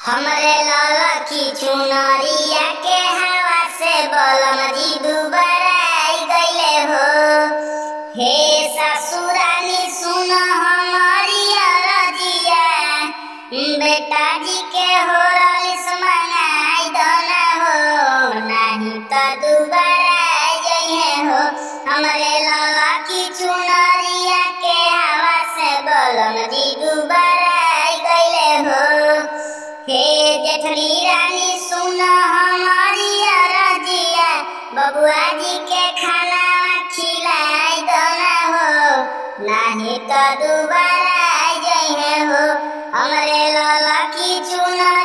हमरे लाला की चुनरिया के हवा से बलम जी दुबारा आई गईले हो। हे ससुरानी सुन हमारी अरजिया, बेटा जी के हो रलिस मंगाई दोना हो, नहीं तो दुबारा आई जइहे हो। हमरे लाला की चुनरिया के हवा से बलम जी दुबारा आई गईले हो। हे जेठरी रानी सुन हमारी अरजिया, बबुआ जी के खाना खिलाई दोना हो, नहीं तो दुबारा आई जइहे हो। हमरे लाला की चुनरिया